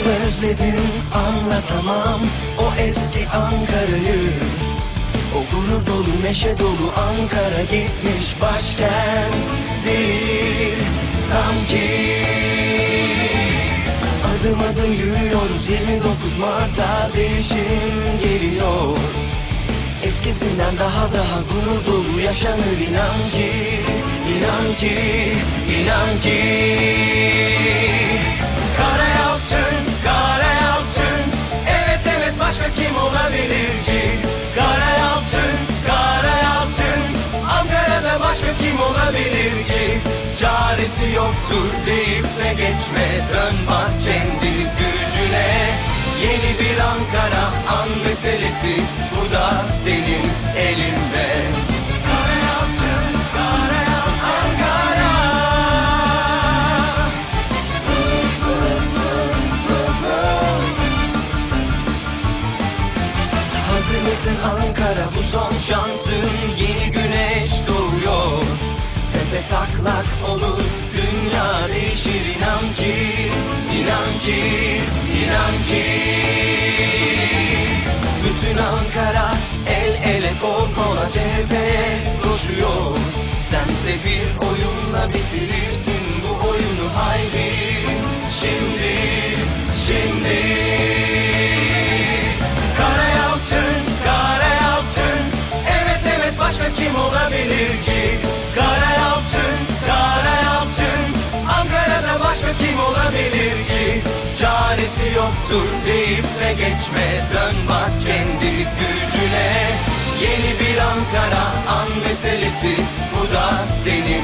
özledim, anlatamam o eski Ankara'yı. O gurur dolu, neşe dolu Ankara gitmiş başkent değil sanki. Adım adım yürüyoruz 29 Mart'a, değişim geliyor. Eskisinden daha gurur dolu yaşanır, inan ki, inan ki, inan ki. Karayalçın, Karayalçın, evet evet, başka kim olabilir ki? Karayalçın, Karayalçın, Ankara'da başka kim olabilir ki? Çaresi yoktur deyip de geçme, dön bak kendi gücüne. Yeni bir Ankara, an meselesi, bu da senin elinde. Karayalçın, Karayalçın, Ankara. Hazır mısın Ankara, bu son şansın, yeni güneş doğuyor. Tepe taklak olur, dünya değişir, inan ki, inan ki, inan ki. Bütün Ankara el ele kol kola cepheye koşuyor. Sense bir oyunla bitirirsin bu oyunu, haydi şimdi, şimdi. Karayalçın, Karayalçın, evet evet, başka kim olabilir ki? Karayalçın, Karayalçın, Ankara'da başka kim olabilir ki? Çaresi yoktur deyip de geçme, dön bak kendi gücüne. Yeni bir Ankara, an meselesi, bu da senin